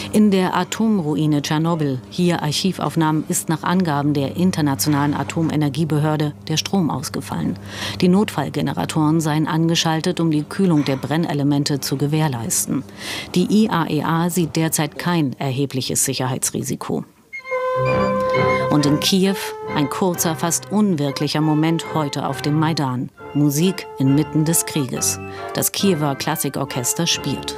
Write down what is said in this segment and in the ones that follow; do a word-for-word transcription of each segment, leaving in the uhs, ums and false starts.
In der Atomruine Tschernobyl, hier Archivaufnahmen, ist nach Angaben der Internationalen Atomenergiebehörde der Strom ausgefallen. Die Notfallgeneratoren seien angeschaltet, um die Kühlung der Brennelemente zu gewährleisten. Die I A E A sieht derzeit kein erhebliches Sicherheitsrisiko. Und in Kiew ein kurzer, fast unwirklicher Moment heute auf dem Maidan. Musik inmitten des Krieges. Das Kiewer Klassikorchester spielt.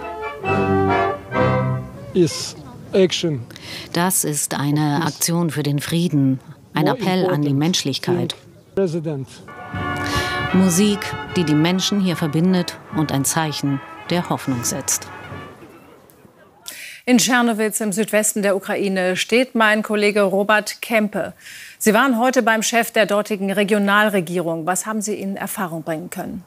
Is action. Das ist eine Aktion für den Frieden, ein Appell an die Menschlichkeit. Musik, die die Menschen hier verbindet und ein Zeichen der Hoffnung setzt. In Czernowitz im Südwesten der Ukraine steht mein Kollege Robert Kempe. Sie waren heute beim Chef der dortigen Regionalregierung. Was haben Sie in Erfahrung bringen können?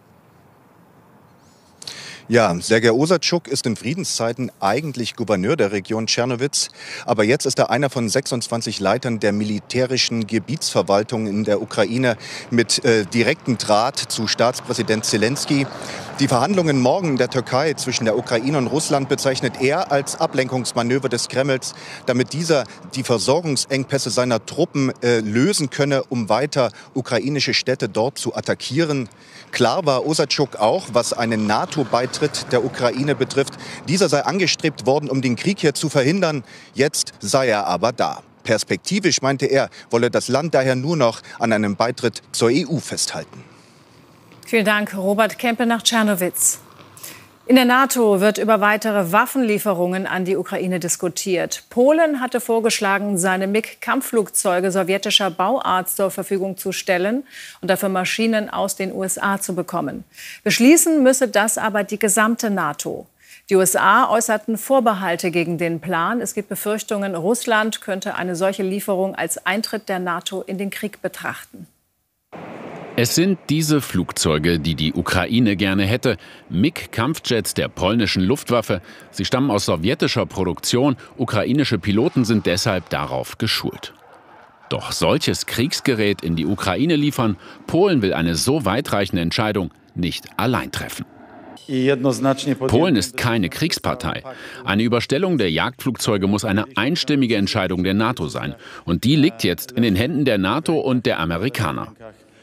Ja, Sergej Osatschuk ist in Friedenszeiten eigentlich Gouverneur der Region Czernowitz. Aber jetzt ist er einer von sechsundzwanzig Leitern der militärischen Gebietsverwaltung in der Ukraine mit äh, direktem Draht zu Staatspräsident Zelensky. Die Verhandlungen morgen in der Türkei zwischen der Ukraine und Russland bezeichnet er als Ablenkungsmanöver des Kremls, damit dieser die Versorgungsengpässe seiner Truppen äh, lösen könne, um weiter ukrainische Städte dort zu attackieren. Klar war Osatschuk auch, was einen NATO-Beitritt der Ukraine betrifft. Dieser sei angestrebt worden, um den Krieg hier zu verhindern. Jetzt sei er aber da. Perspektivisch, meinte er, wolle das Land daher nur noch an einem Beitritt zur E U festhalten. Vielen Dank, Robert Kempe nach Czernowitz. In der NATO wird über weitere Waffenlieferungen an die Ukraine diskutiert. Polen hatte vorgeschlagen, seine MiG-Kampfflugzeuge sowjetischer Bauart zur Verfügung zu stellen und dafür Maschinen aus den U S A zu bekommen. Beschließen müsse das aber die gesamte NATO. Die U S A äußerten Vorbehalte gegen den Plan. Es gibt Befürchtungen, Russland könnte eine solche Lieferung als Eintritt der NATO in den Krieg betrachten. Es sind diese Flugzeuge, die die Ukraine gerne hätte. MiG-Kampfjets der polnischen Luftwaffe. Sie stammen aus sowjetischer Produktion. Ukrainische Piloten sind deshalb darauf geschult. Doch solches Kriegsgerät in die Ukraine liefern, Polen will eine so weitreichende Entscheidung nicht allein treffen. Polen ist keine Kriegspartei. Eine Überstellung der Jagdflugzeuge muss eine einstimmige Entscheidung der NATO sein. Und die liegt jetzt in den Händen der NATO und der Amerikaner.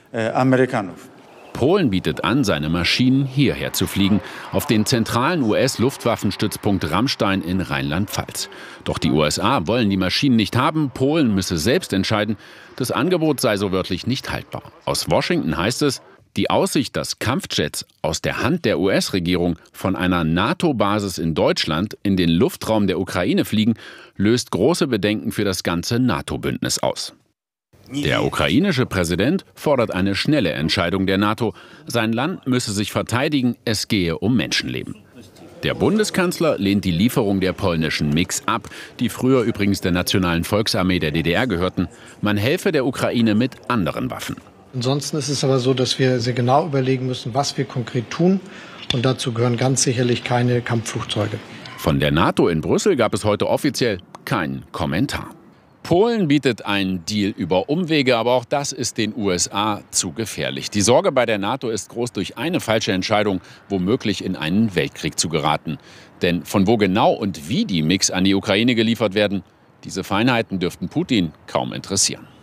Polen bietet an, seine Maschinen hierher zu fliegen, auf den zentralen U S-Luftwaffenstützpunkt Ramstein in Rheinland-Pfalz. Doch die U S A wollen die Maschinen nicht haben, Polen müsse selbst entscheiden. Das Angebot sei so wörtlich nicht haltbar. Aus Washington heißt es, die Aussicht, dass Kampfjets aus der Hand der U S-Regierung von einer NATO-Basis in Deutschland in den Luftraum der Ukraine fliegen, löst große Bedenken für das ganze NATO-Bündnis aus. Der ukrainische Präsident fordert eine schnelle Entscheidung der NATO. Sein Land müsse sich verteidigen, es gehe um Menschenleben. Der Bundeskanzler lehnt die Lieferung der polnischen MiGs ab, die früher übrigens der Nationalen Volksarmee der D D R gehörten. Man helfe der Ukraine mit anderen Waffen. Ansonsten ist es aber so, dass wir sehr genau überlegen müssen, was wir konkret tun. Und dazu gehören ganz sicherlich keine Kampfflugzeuge. Von der NATO in Brüssel gab es heute offiziell keinen Kommentar. Polen bietet einen Deal über Umwege, aber auch das ist den U S A zu gefährlich. Die Sorge bei der NATO ist groß, durch eine falsche Entscheidung womöglich in einen Weltkrieg zu geraten. Denn von wo genau und wie die MiGs an die Ukraine geliefert werden, diese Feinheiten dürften Putin kaum interessieren.